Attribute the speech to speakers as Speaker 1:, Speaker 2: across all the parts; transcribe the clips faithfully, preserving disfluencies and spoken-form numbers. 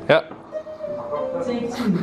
Speaker 1: Ja.
Speaker 2: zeventien.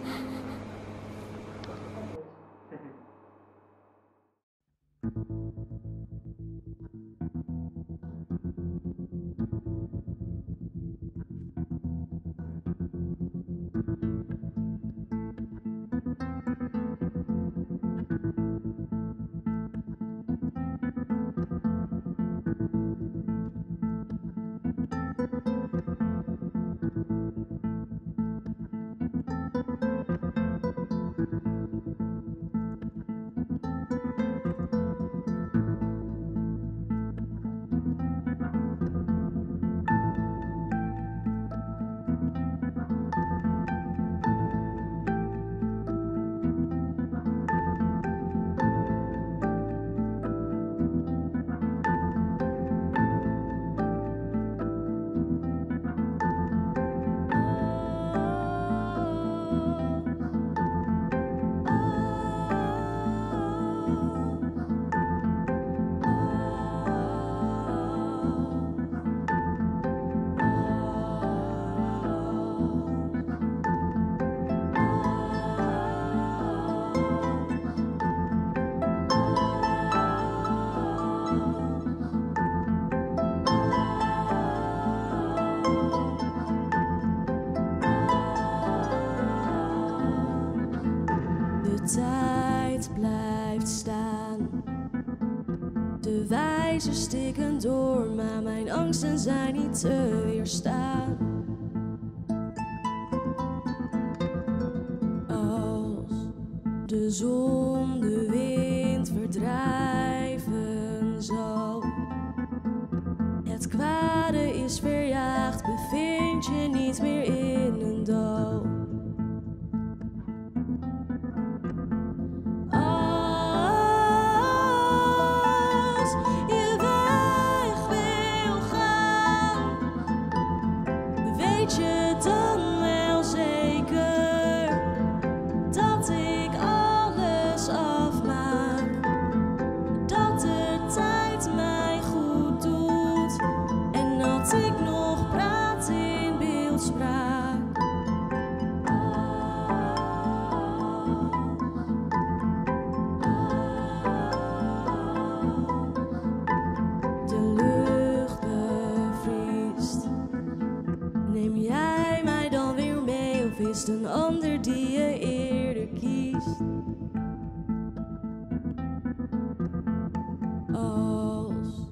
Speaker 3: De tijd blijft staan. De wijzers tikken door, maar mijn angsten zijn niet te weerstaan. Als de zon de wind verdrijven zal, het kwade is verjaagd, bevind je niet meer in een dal. Weet je dan wel zeker dat ik alles afmaak, dat de tijd mij goed doet en dat ik nog praat in beeldspraak? De lucht bevriest. Neem jij mij dan weer mee, of is het een ander die je eerder kiest? Als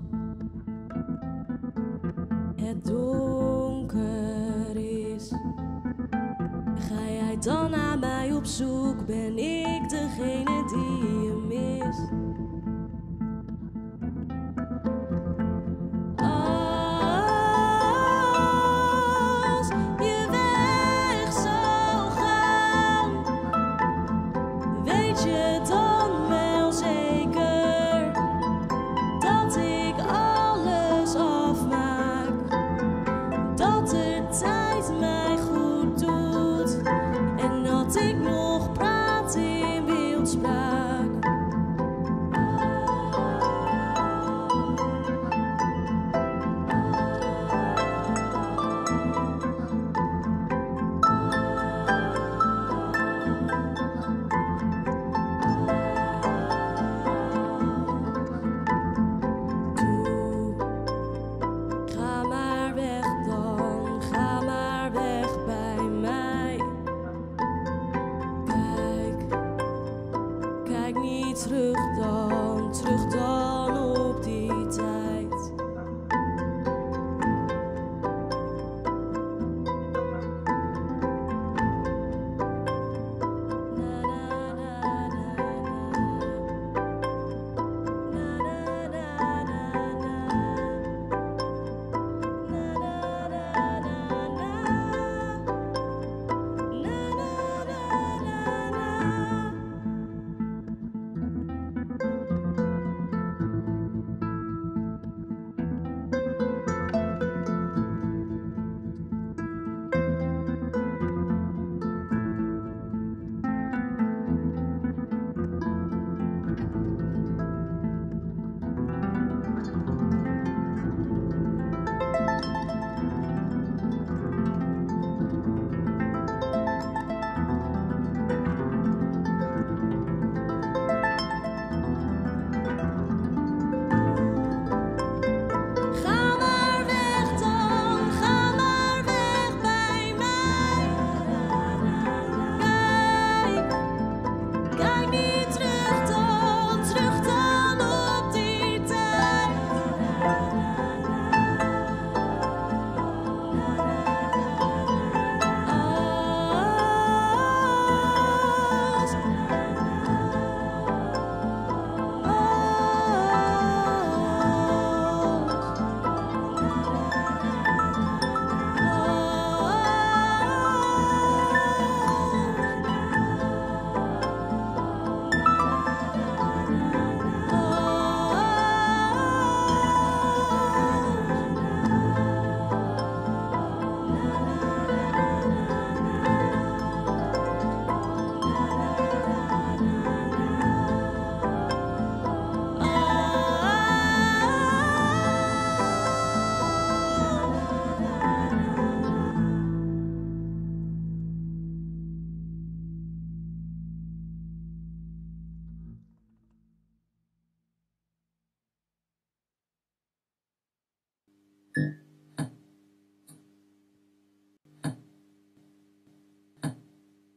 Speaker 3: het donker is, ga jij dan naar mij op zoek? Ben ik degene die je mist? Weet je dan wel zeker dat ik alles afmaak, dat de tijd mij